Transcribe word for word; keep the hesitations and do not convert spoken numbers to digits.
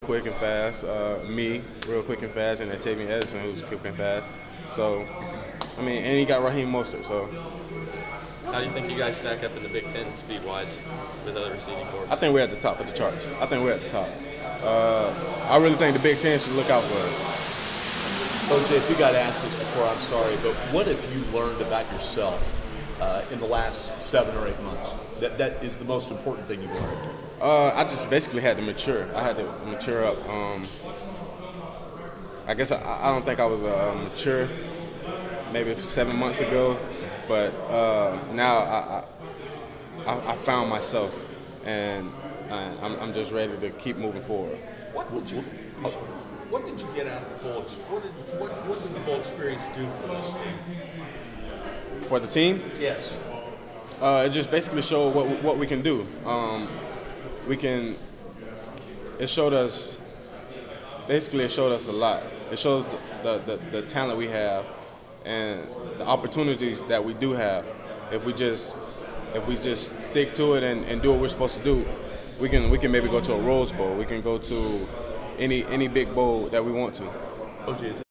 Quick and fast, uh, me, real quick and fast, and then Tavian Edison, who's quick and fast. So, I mean, and he got Raheem Mostert. So, how do you think you guys stack up in the Big Ten speed-wise with other receiving corps? I think we're at the top of the charts. I think we're at the top. Uh, I really think the Big Ten should look out for us. O J, if you got asked this before, I'm sorry, but what have you learned about yourself uh, in the last seven or eight months? That that is the most important thing you've learned. Uh, I just basically had to mature. I had to mature up. Um, I guess I, I don't think I was uh, mature maybe seven months ago, but uh, now I, I I found myself, and uh, I'm, I'm just ready to keep moving forward. What did you What did you get out of the bowl? What did what, what did the bowl experience do for this team? For the team? Yes. Uh, it just basically showed what what we can do. Um, we can. It showed us. Basically, it showed us a lot. It shows the, the, the, the talent we have and the opportunities that we do have. If we just if we just stick to it and, and do what we're supposed to do, we can we can maybe go to a Rose Bowl. We can go to any any big bowl that we want to. O J, is